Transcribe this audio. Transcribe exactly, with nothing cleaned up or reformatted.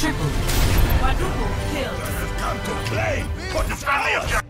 Triple. Quadruple kill. Come to claim what is friendly objective.